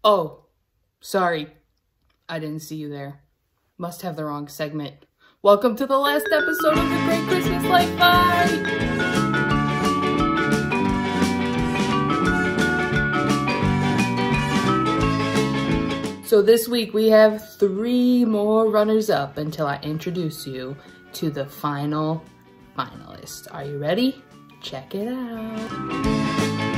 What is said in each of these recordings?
Oh, sorry. I didn't see you there. Must have the wrong segment. Welcome to the last episode of the Great Christmas Light Fight! So this week we have 3 more runners-up until I introduce you to the final finalist. Are you ready? Check it out.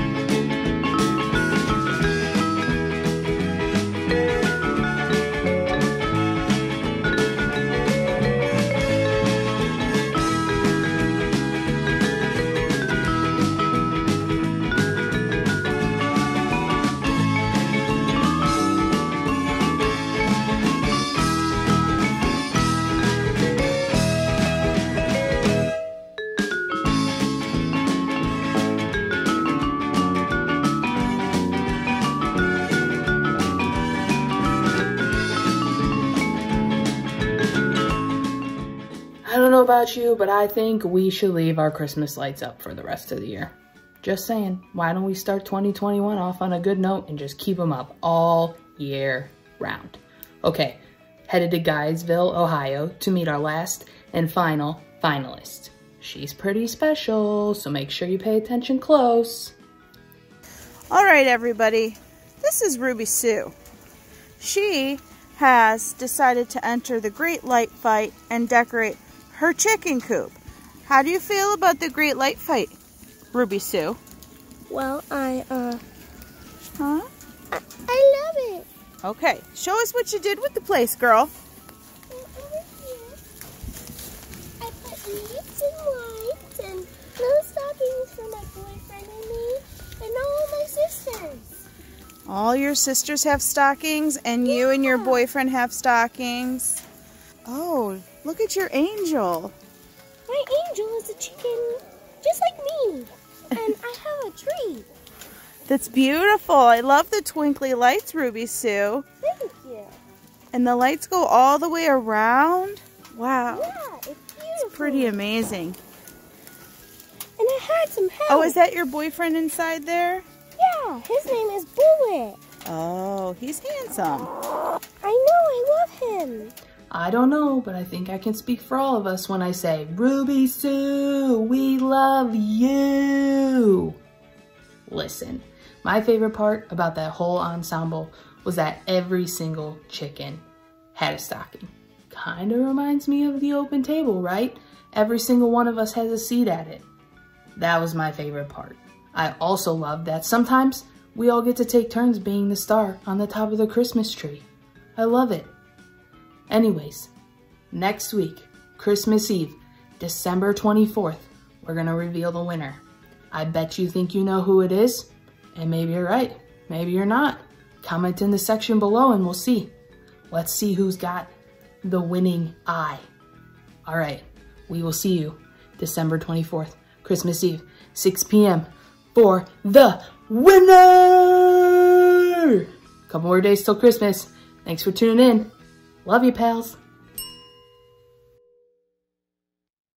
I don't know about you, but I think we should leave our Christmas lights up for the rest of the year. Just saying, why don't we start 2021 off on a good note and just keep them up all year round? Okay, headed to Guysville, Ohio to meet our last and final finalist. She's pretty special, so make sure you pay attention close. All right, everybody, this is Ruby Sue. She has decided to enter the Great Light Fight and decorate her chicken coop. How do you feel about the Great Light Fight, Ruby Sue? Well, I love it. Okay, show us what you did with the place, girl. Over here, I put leaves and lights and little stockings for my boyfriend and me and all my sisters. All your sisters have stockings and you and your boyfriend have stockings. Oh, look at your angel. My angel is a chicken just like me. And I have a tree. That's beautiful. I love the twinkly lights, Ruby Sue. Thank you. And the lights go all the way around? Wow. Yeah, it's beautiful. It's pretty amazing. And I had some help. Oh, is that your boyfriend inside there? Yeah, his name is Bullet. Oh, he's handsome. I know, I love him. I don't know, but I think I can speak for all of us when I say, Ruby Sue, we love you. Listen, my favorite part about that whole ensemble was that every single chicken had a stocking. Kind of reminds me of the open table, right? Every single one of us has a seat at it. That was my favorite part. I also loved that sometimes we all get to take turns being the star on the top of the Christmas tree. I love it. Anyways, next week, Christmas Eve, December 24th, we're gonna reveal the winner. I bet you think you know who it is, and maybe you're right, maybe you're not. Comment in the section below and we'll see. Let's see who's got the winning eye. All right, we will see you December 24th, Christmas Eve, 6 p.m. for the winner! Couple more days till Christmas. Thanks for tuning in. Love you, pals.